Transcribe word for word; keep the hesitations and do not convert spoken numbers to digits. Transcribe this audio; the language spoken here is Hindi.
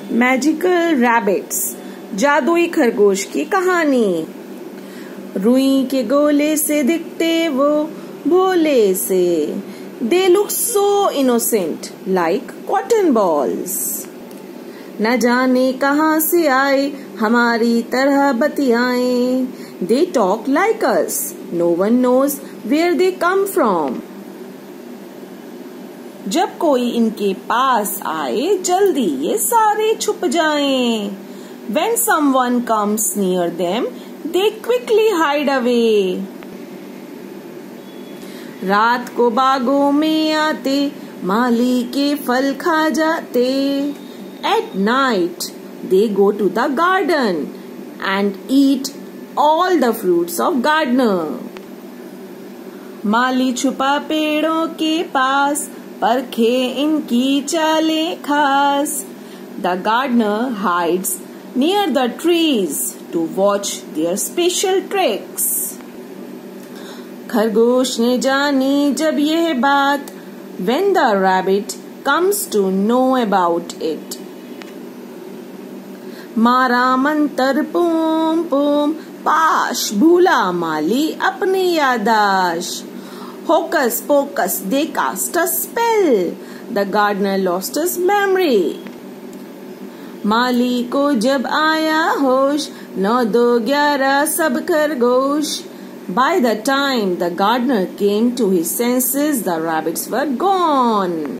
मैजिकल रैबिट्स, जादुई खरगोश की कहानी। रुई के गोले से दिखते वो भोले से, they look so innocent like cotton balls. न जाने कहाँ से आए हमारी तरह बतियाए, they talk like us, no one knows where they come from. जब कोई इनके पास आए जल्दी ये सारे छुप जाएं। When someone comes near them, they quickly hide away. रात को बागों में आते माली के फल खा जाते। At night, they go to the garden and eat all the fruits of gardener. माली छुपा पेड़ों के पास परखे इनकी चालें खास। The gardener hides near the trees to watch their special tricks. खरगोश ने जानी जब यह बात, when the rabbit comes to know about it. मारा मंतर पूम पूम, पाश भूला माली अपनी यादाश। Hocus pocus, they cast a spell. The gardener lost his memory. माली को जब आया होश, नौ दो ग्यारह सब खरगोश। By the time the gardener came to his senses, the rabbits were gone.